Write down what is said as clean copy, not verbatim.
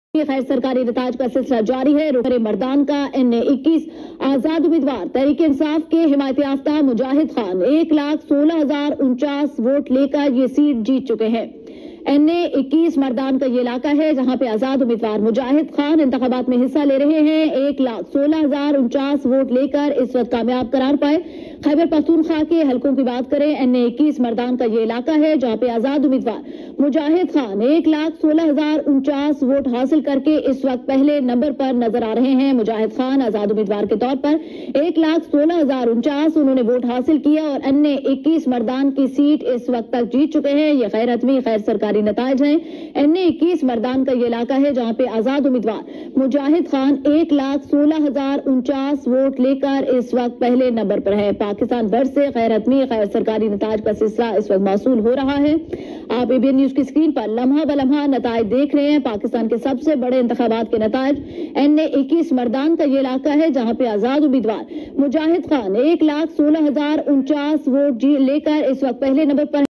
خیر سرکاری نتائج کا سلسلہ جاری ہے۔ رکن مردان کا NA21 آزاد امیدوار تحریک انصاف کے حمایت یافتہ مجاہد خان 1,16,049 ووٹ لے کر یہ سیٹ جیت چکے ہیں۔ NA21 مردان کا یہ علاقہ ہے جہاں پہ آزاد امیدوار مجاہد خان انتخابات میں حصہ لے رہے ہیں۔ 1,16,049 ووٹ لے کر اس وقت کامیاب قرار پائے۔ خیبر پختونخوا کے حلقوں کی بات کریں، NA21 مردان کا یہ علاقہ ہے جہاں پہ آزاد امیدوار مجاہد خان 1,16,049 ووٹ حاصل کر کے اس وقت پہلے نمبر پر نظر آ رہے ہیں۔ مجاہد خان آزاد امیدوار کے طور پر 1,16,049 انہوں نے ووٹ حاصل کیا اور NA21 مردان کی سیٹ اس وقت تک جیت چکے ہیں۔ یہ غیر حتمی خیر سرکاری نتائج ہیں۔ NA21 مردان کا یہ علاقہ ہے جہاں پہ آزاد امیدوار مجاہد خان 1,16,049 ووٹ لے کر اس وقت پہلے نمبر پر ہے۔ پاکستان بھر سے غیر حتمی خیر سرکاری نتائج کا سلسلہ اس وقت موصول ہو رہا ہے۔ آپ ABN نیوز کی اسکرین پر لمحہ بلمحہ نتائج دیکھ رہے ہیں۔ پاکستان کے سب سے بڑے انتخابات کے نتائج NA21 مردان کا یہ علاقہ ہے جہاں پہ آزاد امیدوار مجاہد خان 1,16,049 ووٹ لے کر اس وقت پہلے نمبر پر